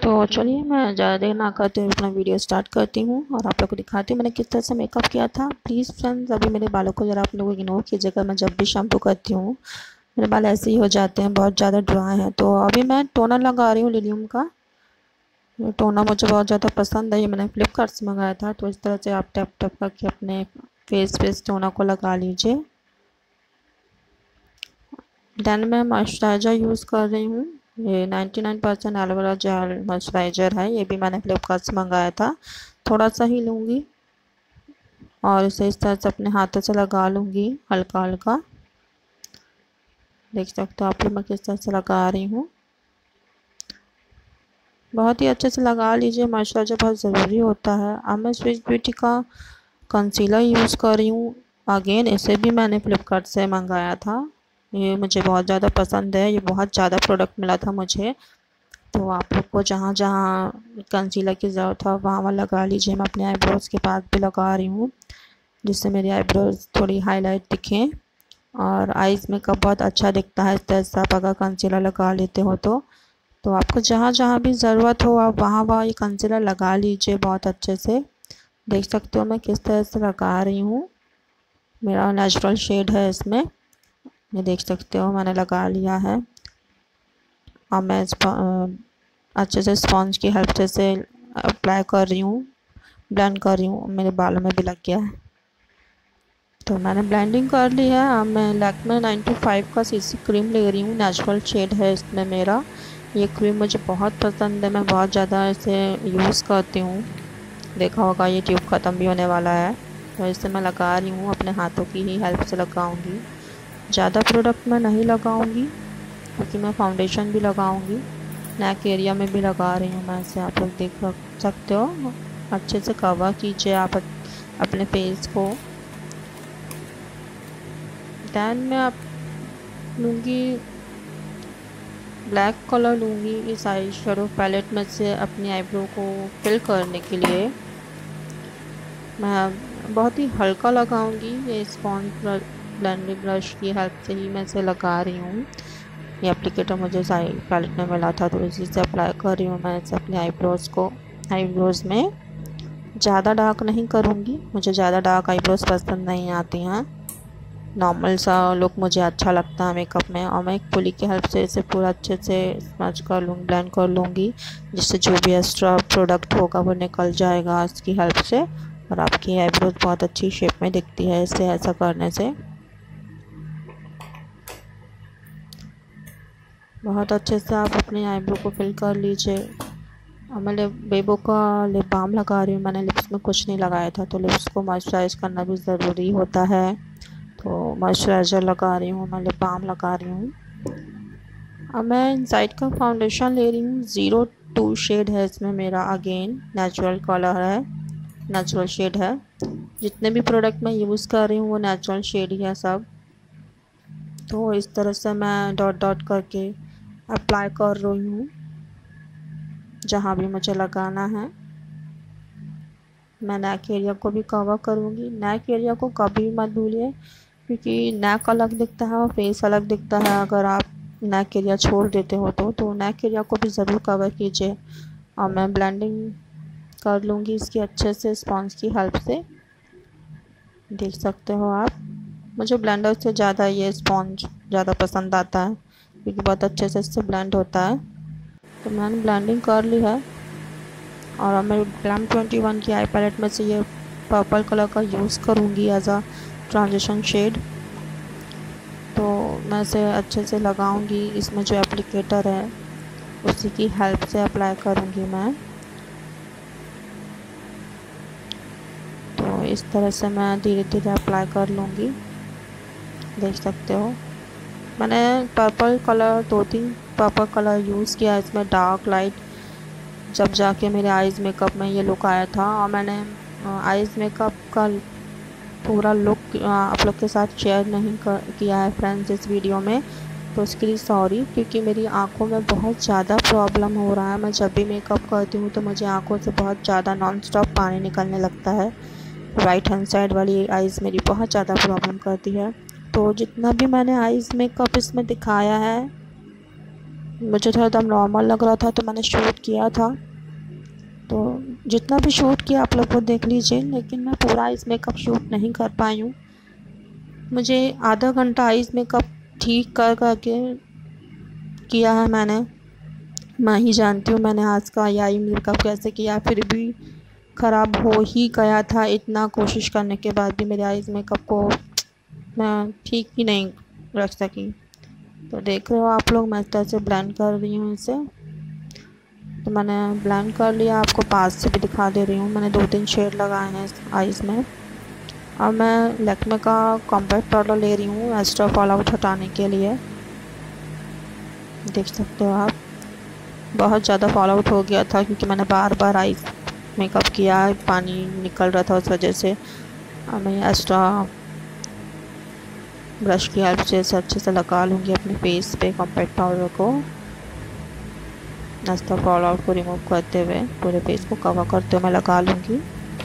तो चलिए मैं ज़्यादा देर ना करते हुए अपना वीडियो स्टार्ट करती हूँ और आप लोग को दिखाती हूँ मैंने किस तरह से मेकअप किया था। प्लीज़ फ्रेंड्स, अभी मेरे बालों को ज़रा आप लोग इग्नोर कीजिएगा। मैं जब भी शैम्पू करती हूँ मेरे बाल ऐसे ही हो जाते हैं, बहुत ज़्यादा ड्राई हैं। तो अभी मैं टोनर लगा रही हूँ लिलियम का। ये टोनर मुझे बहुत ज़्यादा पसंद है, ये मैंने फ्लिपकार्ट से मंगाया था। तो इस तरह से आप टैप टैप करके अपने फेस पे इस टोनर को लगा लीजिए। देन मैं मॉइस्चराइज़र यूज़ कर रही हूँ। ये 99% एलोवेरा जेल मॉइस्चराइज़र है, ये भी मैंने फ्लिपकार्ट से मंगाया था। थोड़ा सा ही लूँगी और इसे इस तरह से अपने हाथों से लगा लूँगी हल्का हल्का। देख सकते हो आप लोग मैं किस तरह से लगा रही हूँ। बहुत ही अच्छे से लगा लीजिए, मॉइस्चराइज़र बहुत ज़रूरी होता है। अब मैं स्विस ब्यूटी का कंसीलर यूज़ कर रही हूँ। अगेन इसे भी मैंने फ्लिपकार्ट से मंगाया था, ये मुझे बहुत ज़्यादा पसंद है। ये बहुत ज़्यादा प्रोडक्ट मिला था मुझे। तो आप लोग को जहाँ जहाँ कंसीलर की ज़रूरत हो वहाँ वहाँ लगा लीजिए। मैं अपने आईब्रोज़ के पास भी लगा रही हूँ जिससे मेरी आईब्रोज़ थोड़ी हाईलाइट दिखें और आईज़ मेकअप बहुत अच्छा दिखता है इस तरह से आप अगर कंसीलर लगा लेते हो तो आपको जहाँ जहाँ भी ज़रूरत हो आप वहाँ वहाँ ये कंसीलर लगा लीजिए बहुत अच्छे से। देख सकते हो मैं किस तरह से लगा रही हूँ, मेरा नेचुरल शेड है इसमें। ये देख सकते हो मैंने लगा लिया है। अब मैं अच्छे से स्पॉन्ज की हेल्प से अप्लाई कर रही हूँ, ब्लेंड कर रही हूँ। मेरे बालों में भी लग गया है तो मैंने ब्लेंडिंग कर ली है। अब मैं लैक्मे 95 का सीसी क्रीम ले रही हूँ, नेचुरल शेड है इसमें मेरा। ये क्रीम मुझे बहुत पसंद है, मैं बहुत ज़्यादा इसे यूज़ करती हूँ। देखा होगा ये ट्यूब ख़त्म भी होने वाला है तो इसे मैं लगा रही हूँ, अपने हाथों की ही हेल्प से लगाऊंगी। ज़्यादा प्रोडक्ट मैं नहीं लगाऊंगी क्योंकि मैं फाउंडेशन भी लगाऊंगी, नेक एरिया में भी लगा रही हूँ मैं इसे। आप लोग देख सकते हो, अच्छे से कवर कीजिए आप अपने फेस को। दैन मैं आप लूँगी ब्लैक कलर लूँगी इस आई शेडो पैलेट में से अपनी आईब्रो को फिल करने के लिए। मैं बहुत ही हल्का लगाऊंगी, ये स्पॉन्ज ब्लेंडिंग ब्रश की हेल्प से ही मैं इसे लगा रही हूँ। ये एप्लीकेटर मुझे साइड पैलेट में मिला था तो इसी से अप्लाई कर रही हूँ मैं इसे अपने आईब्रोज़ में। ज़्यादा डार्क नहीं करूँगी, मुझे ज़्यादा डार्क आईब्रोज़ पसंद नहीं आती हैं। नॉर्मल सा लुक मुझे अच्छा लगता है मेकअप में। और मैं एक पुली की हेल्प से इसे पूरा अच्छे से स्मच कर लूँगी, ब्लेंड कर लूँगी, जिससे जो भी एक्स्ट्रा प्रोडक्ट होगा वो निकल जाएगा इसकी हेल्प से और आपकी आईब्रोज बहुत अच्छी शेप में दिखती है इसे ऐसा करने से। बहुत अच्छे से आप अपने आईब्रो को फिल कर लीजिए। और मैं बेबो का लिप बाम लगा रही हूँ, मैंने लिप्स में कुछ नहीं लगाया था तो लिप्स को मॉइस्चराइज करना भी ज़रूरी होता है। तो मॉइस्चराइज़र लगा रही हूँ, मैं लिप बाम लगा रही हूँ। अब मैं इनसाइड का फाउंडेशन ले रही हूँ, 02 शेड है इसमें मेरा। अगेन नेचुरल कलर है, नेचुरल शेड है। जितने भी प्रोडक्ट मैं यूज़ कर रही हूँ वो नेचुरल शेड ही है सब। तो इस तरह से मैं डॉट डॉट करके अप्लाई कर रही हूँ जहाँ भी मुझे लगाना है। मैं नेक एरिया को भी कवर करूँगी। नेक एरिया को कभी मत भूलिए क्योंकि नेक अलग दिखता है और फेस अलग दिखता है। अगर आप नेक एरिया छोड़ देते हो तो नेक एरिया को भी ज़रूर कवर कीजिए। और मैं ब्लेंडिंग कर लूँगी इसकी अच्छे से स्पॉन्ज की हेल्प से। देख सकते हो आप, मुझे ब्लेंडर से ज़्यादा ये स्पॉन्ज ज़्यादा पसंद आता है क्योंकि बहुत अच्छे से इससे ब्लेंड होता है। तो मैंने ब्लेंडिंग कर ली है और अब मैं ग्लैम 21 की आई पैलेट में से ये पर्पल कलर का यूज़ करूँगी एज अ ट्रांजिशन शेड। तो मैं इसे अच्छे से लगाऊंगी, इसमें जो एप्लीकेटर है उसी की हेल्प से अप्लाई करूँगी मैं। तो इस तरह से मैं धीरे धीरे अप्लाई कर लूँगी। देख सकते हो मैंने purple colour 2-3 purple colour use किया इसमें, डार्क लाइट, जब जाके मेरे आईज़ मेकअप में ये लुक आया था। और मैंने आईज़ मेकअप का पूरा लुक आप लोग के साथ शेयर नहीं किया है फ्रेंड्स इस वीडियो में, तो उसके लिए सॉरी। क्योंकि मेरी आंखों में बहुत ज़्यादा प्रॉब्लम हो रहा है, मैं जब भी मेकअप करती हूँ तो मुझे आंखों से बहुत ज़्यादा नॉन स्टॉप पानी निकलने लगता है। राइट हैंड साइड वाली आईज़ मेरी बहुत ज़्यादा प्रॉब्लम करती है। तो जितना भी मैंने आईज़ मेकअप इसमें दिखाया है मुझे थोड़ा एकदम नॉर्मल लग रहा था तो मैंने शूट किया था। तो जितना भी शूट किया आप लोग को देख लीजिए, लेकिन मैं पूरा आइस मेकअप शूट नहीं कर पाई हूँ। मुझे आधा घंटा आइस मेकअप ठीक कर करके किया है मैंने। मैं ही जानती हूँ मैंने आज का आई मेकअप कैसे किया, फिर भी ख़राब हो ही गया था। इतना कोशिश करने के बाद भी मेरे आइस मेकअप को मैं ठीक ही नहीं रख सकी। तो देख रहे हो आप लोग, मैं इस तरह से ब्लेंड कर रही हूँ इसे। तो मैंने ब्लेंड कर लिया, आपको पास से भी दिखा दे रही हूँ। मैंने 2-3 शेड लगाए हैं इस आइज़ में। अब मैं लैक्मे का कॉम्पैक्ट पाउडर ले रही हूँ एक्स्ट्रा फॉल आउट हटाने के लिए। देख सकते हो आप, बहुत ज़्यादा फॉल आउट हो गया था क्योंकि मैंने बार बार आइस मेकअप किया, पानी निकल रहा था उस वजह से। अब मैं एक्स्ट्रा ब्रश की हेल्प से इसे अच्छे से लगा लूँगी अपने फेस पे कॉम्पैक्ट पाउडर को। एक्स्ट्रा फॉल आउट को रिमूव करते हुए पूरे फेस को कवर करते हुए मैं लगा लूँगी।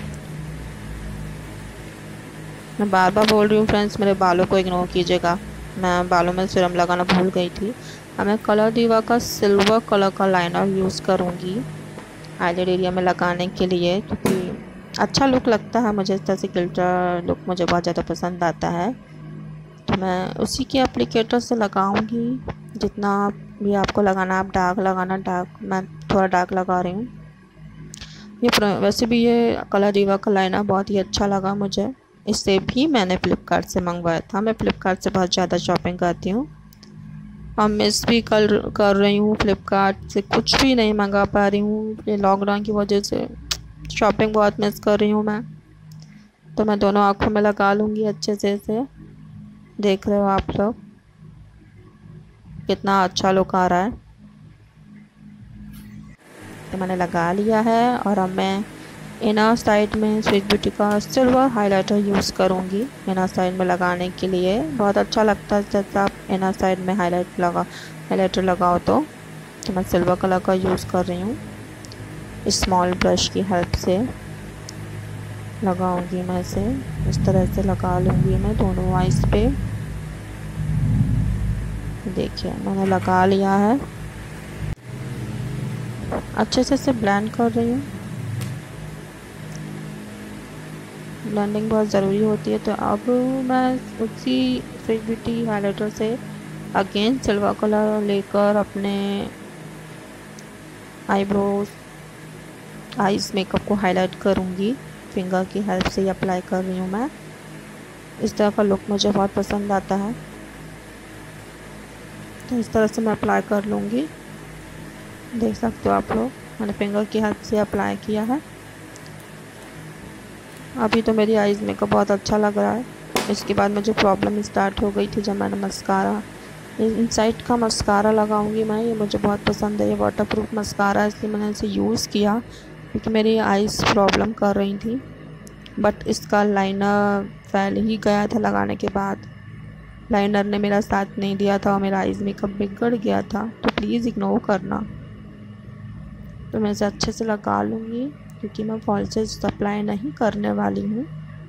मैं बार बार बोल रही हूँ फ्रेंड्स, मेरे बालों को इग्नोर कीजिएगा, मैं बालों में सीरम लगाना भूल गई थी। अब मैं कलर दिवा का सिल्वर कलर का लाइनर यूज़ करूँगी आईलिड एरिया में लगाने के लिए, क्योंकि अच्छा लुक लगता है मुझे। इस तरह से गिल्टर लुक मुझे बहुत ज़्यादा पसंद आता है। तो मैं उसी के एप्लीकेटर से लगाऊंगी। जितना भी आपको लगाना, आप डार्क लगाना, डार्क मैं थोड़ा डार्क लगा रही हूँ। ये वैसे भी ये कलर दिवा का लाइनर बहुत ही अच्छा लगा मुझे। इससे भी मैंने फ़्लिपकार्ट से मंगवाया था। मैं फ़्लिपकार्ट से बहुत ज़्यादा शॉपिंग करती हूँ और मिस भी कर रही हूँ। फ़्लिपकार्ट से कुछ भी नहीं मंगा पा रही हूँ, ये लॉकडाउन की वजह से शॉपिंग बहुत मिस कर रही हूँ मैं। तो मैं दोनों आँखों में लगा लूँगी अच्छे से इसे। देख रहे हो आप लोग कितना अच्छा लुक आ रहा है। तो मैंने लगा लिया है और अब मैं इनर साइड में स्विस ब्यूटी का सिल्वर हाइलाइटर यूज़ करूँगी इनर साइड में लगाने के लिए। बहुत अच्छा लगता है जैसे आप इनर साइड में हाइलाइटर लगाओ। तो मैं सिल्वर कलर का यूज़ कर रही हूँ। स्मॉल ब्रश की हेल्प से लगाऊंगी मैं इसे, इस तरह से लगा लूँगी मैं दोनों आइज़ पे। देखिए मैंने लगा लिया है, अच्छे से इसे ब्लेंड कर रही हूँ। ब्लेंडिंग बहुत ज़रूरी होती है। तो अब मैं उसी स्विस ब्यूटी हाइलाइटर से अगेन सिल्वर कलर लेकर अपने आईब्रोज आइज़ मेकअप को हाईलाइट करूँगी। फिंगर की हेल्प से ही अप्लाई कर रही हूँ मैं। इस तरह का लुक मुझे बहुत पसंद आता है, तो इस तरह से मैं अप्लाई कर लूँगी। देख सकते हो आप लोग, मैंने फिंगर की हेल्प से अप्लाई किया है। अभी तो मेरी आइज़ मेकअप बहुत अच्छा लग रहा है। इसके बाद मुझे प्रॉब्लम स्टार्ट हो गई थी जब मैंने मस्कारा, इनसाइड का मस्कारा लगाऊंगी मैं। ये मुझे बहुत पसंद है, ये वाटरप्रूफ मस्कारा है, इसलिए मैंने इसे यूज़ किया क्योंकि मेरी आइज़ प्रॉब्लम कर रही थी। बट इसका लाइनर फैल ही गया था लगाने के बाद। लाइनर ने मेरा साथ नहीं दिया था और मेरा आइज़ मेकअप बिगड़ गया था, तो प्लीज़ इग्नोर करना। तो मैं इसे अच्छे से लगा लूँगी क्योंकि मैं फॉल्सेस अप्लाई नहीं करने वाली हूँ।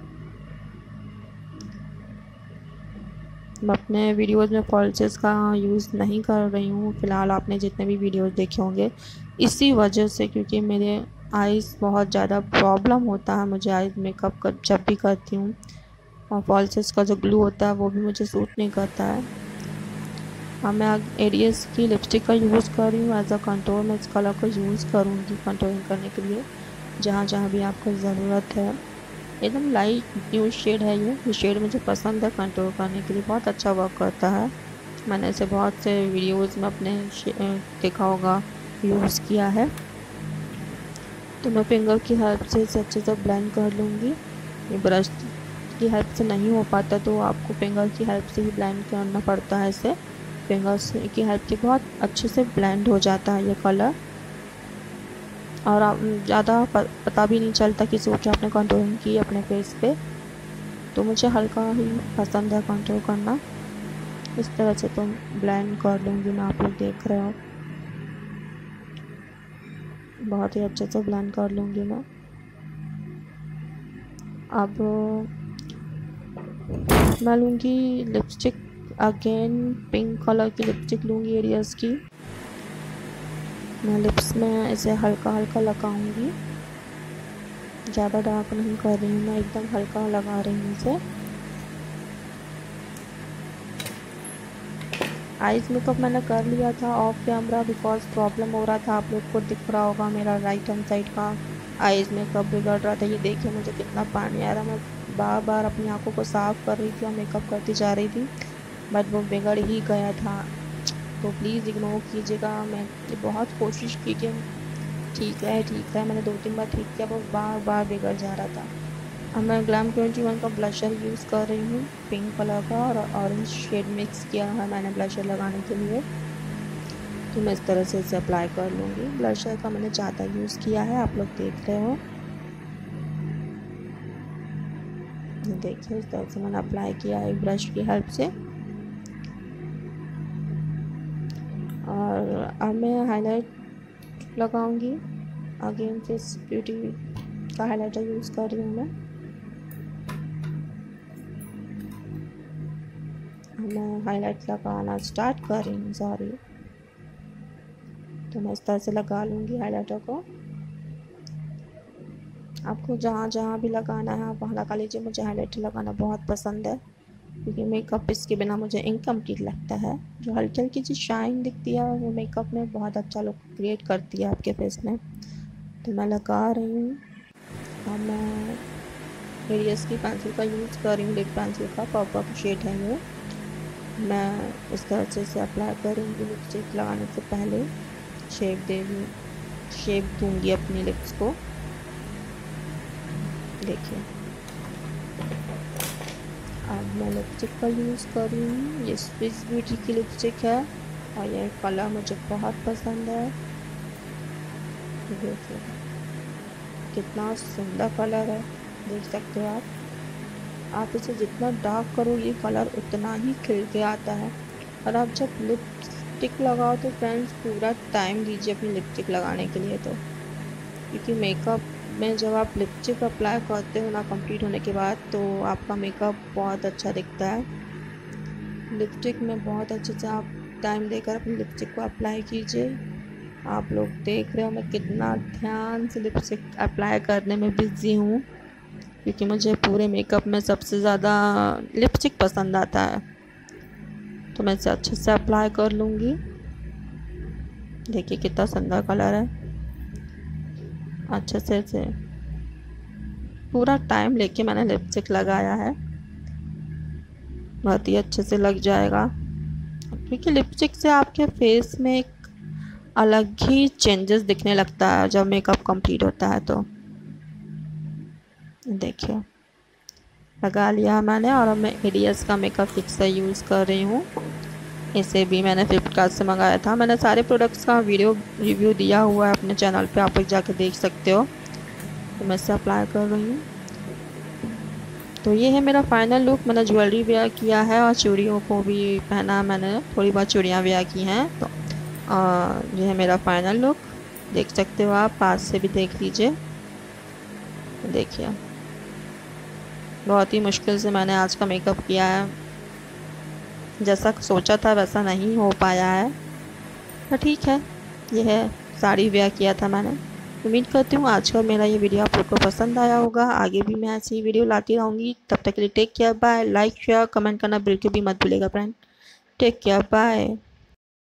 मैं अपने वीडियोज़ में फॉल्सेस का यूज़ नहीं कर रही हूँ फ़िलहाल। आपने जितने भी वीडियोज़ देखे होंगे इसी वजह से, क्योंकि मेरे आइज़ बहुत ज़्यादा प्रॉब्लम होता है मुझे आइज़ मेकअप कर जब भी करती हूँ, और फॉल्सेस का जो ग्लू होता है वो भी मुझे सूट नहीं करता है। अब मैं एरियस की लिपस्टिक का यूज़ कर रही हूँ एज अ कंटूर। मैं इस कलर को यूज़ करूँगी कंटूरिंग करने के लिए जहाँ जहाँ भी आपको ज़रूरत है। एकदम लाइट न्यू शेड है ये शेड मुझे पसंद है कंटूर करने के लिए, बहुत अच्छा वर्क करता है। मैंने इसे बहुत से वीडियोज़ में अपने देखा होगा, यूज़ किया है। तो मैं फिंगर की हेल्प से इसे अच्छे से ब्लेंड कर लूँगी। ये ब्रश की हेल्प से नहीं हो पाता तो आपको फिंगर की हेल्प से ही ब्लेंड करना पड़ता है। इसे फिंगर्स की हेल्प से बहुत अच्छे से ब्लेंड हो जाता है ये कलर, और ज़्यादा पता भी नहीं चलता किसी को कि आपने कंटूरिंग की अपने फेस पे। तो मुझे हल्का ही पसंद है कंटूर करना। इस तरह से तो ब्लेंड कर लूँगी मैं, आप लोग देख रहे हो बहुत ही अच्छे से ब्लेंड कर लूँगी मैं। अब मैं लूँगी लिपस्टिक, अगेन पिंक कलर की लिपस्टिक लूँगी एरियस की। मैं लिप्स में इसे हल्का हल्का लगाऊंगी, ज़्यादा डार्क नहीं कर रही हूँ मैं, एकदम हल्का लगा रही हूँ इसे। आइज़ मेकअप मैंने कर लिया था ऑफ कैमरा, बिकॉज प्रॉब्लम हो रहा था, आप लोग को दिख रहा होगा मेरा राइट हैंड साइड का आइज़ मेकअप बिगड़ रहा था। ये देखिए मुझे कितना पानी आ रहा, मैं बार बार अपनी आंखों को साफ़ कर रही थी और मेकअप करती जा रही थी, बट वो बिगड़ ही गया था। तो प्लीज़ इग्नोर कीजिएगा। मैंने बहुत कोशिश की कि ठीक है, मैंने 2-3 बार ठीक किया, बस बार बार बिगड़ जा रहा था। अब मैं ग्लैम 21 का ब्लशर यूज़ कर रही हूँ, पिंक कलर का, और ऑरेंज शेड मिक्स किया है मैंने ब्लशर लगाने के लिए। तो मैं इस तरह से इसे अप्लाई कर लूँगी। ब्लशर का मैंने ज़्यादा यूज़ किया है, आप लोग देख रहे हो। देखिए इस तरह से मैंने अप्लाई किया है ब्रश की हेल्प से। और अब मैं हाईलाइट लगाऊंगी। अगेन फेस ब्यूटी का हाइलाइटर यूज़ कर रही हूँ मैं हाइलाइट लगाना स्टार्ट कर रही हूँ, सॉरी। तो मैं इस तरह से लगा लूँगी हाइलाइटर को। आपको जहाँ जहाँ भी लगाना है आप वहाँ लगा लीजिए। मुझे हाइलाइटर लगाना बहुत पसंद है, क्योंकि मेकअप इसके बिना मुझे इनकम्प्लीट लगता है। जो हल्की हल्की सी शाइन दिखती है वो मेकअप में बहुत अच्छा लुक क्रिएट करती है आपके फेस में। तो मैं लगा रही हूँ। और मैं एरियस की पेंसिल का यूज़ कर रही हूँ, लिप पेंसिल का पर्पल शेड है ये। मैं इस तरह से इसे अप्लाई करूँगी लिपस्टिक लगाने से पहले। शेप दूँगी अपनी लिप्स को। देखिए अब मैं लिपस्टिक का यूज़ कर रही हूँ, ये स्विस ब्यूटी की लिपस्टिक है और ये कलर मुझे बहुत पसंद है। देखिए कितना सुंदर कलर है, देख सकते हो आप इसे जितना डार्क करो ये कलर उतना ही खिल के आता है। और आप जब लिपस्टिक लगाओ तो फ्रेंड्स पूरा टाइम दीजिए अपनी लिपस्टिक लगाने के लिए, तो क्योंकि मेकअप में जब आप लिपस्टिक अप्लाई करते हो ना कंप्लीट होने के बाद, तो आपका मेकअप बहुत अच्छा दिखता है। लिपस्टिक में बहुत अच्छे से आप टाइम देकर अपनी लिपस्टिक को अप्लाई कीजिए। आप लोग देख रहे हो मैं कितना ध्यान से लिपस्टिक अप्लाई करने में बिज़ी हूँ, क्योंकि मुझे पूरे मेकअप में सबसे ज़्यादा लिपस्टिक पसंद आता है। तो मैं इसे अच्छे से अप्लाई कर लूँगी। देखिए कितना सुंदर कलर है। अच्छे से इसे पूरा टाइम लेके मैंने लिपस्टिक लगाया है, बहुत ही अच्छे से लग जाएगा, क्योंकि लिपस्टिक से आपके फेस में एक अलग ही चेंजेस दिखने लगता है जब मेकअप कंप्लीट होता है। तो देखिए लगा लिया मैंने। और अब मैं एडियस का मेकअप फिक्सर यूज़ कर रही हूँ। इसे भी मैंने फ्लिपकार्ट से मंगाया था। मैंने सारे प्रोडक्ट्स का वीडियो रिव्यू दिया हुआ है अपने चैनल पे, आप लोग जाके देख सकते हो। तो मैं इसे अप्लाई कर रही हूँ। तो ये है मेरा फाइनल लुक। मैंने ज्वेलरी वेयर किया है और चूड़ियों को भी पहना, मैंने थोड़ी बहुत चूड़ियाँ वेयर की हैं। तो ये है मेरा फाइनल लुक, देख सकते हो आप, पास से भी देख लीजिए। देखिए बहुत ही मुश्किल से मैंने आज का मेकअप किया है, जैसा सोचा था वैसा नहीं हो पाया है, पर ठीक है। ये है साड़ी वेयर किया था मैंने। उम्मीद करती हूँ आज का मेरा ये वीडियो आप लोग को पसंद आया होगा। आगे भी मैं ऐसी वीडियो लाती रहूँगी। तब तक के लिए take care, bye. Like share comment करना बिल्कुल भी मत भूलिएगा फ्रेंड। Take care, bye.